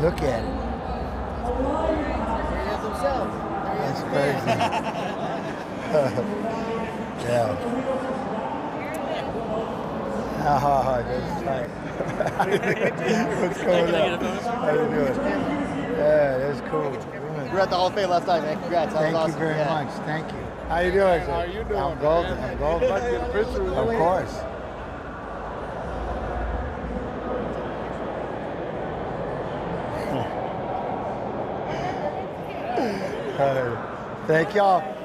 Look at it. That's crazy. Yeah. Ah, that's tight. What's going on? How you doing? Yeah, that's cool. You were at the Hall of Fame last night, man. Congrats. That was awesome. Thank you very much. Thank you. How you doing, sir? How you doing? I'm golden. I'm golden. I'd like to get a picture with you. Of course. Thank y'all.